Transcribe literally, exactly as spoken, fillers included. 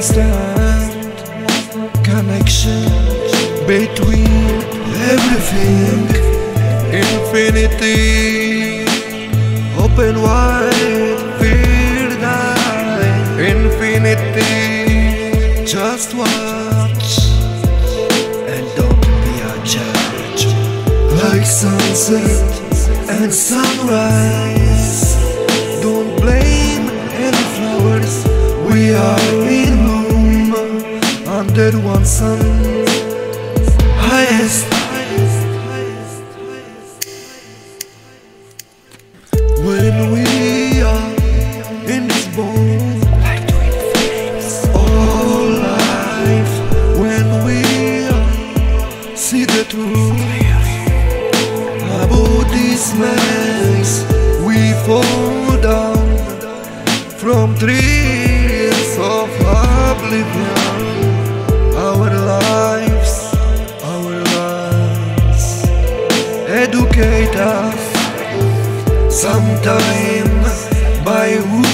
understand connection between everything. Infinity, open wide, fear die. Infinity, just watch and don't be a judge. Like sunset and sunrise, don't blame any flowers. We are in bloom under one sun. Highest. When we are in this boat, like twin flames, all life. When we are, see the truth about this mess, we fall down from trees of oblivion. Our lives, our lives educate us, sometime by who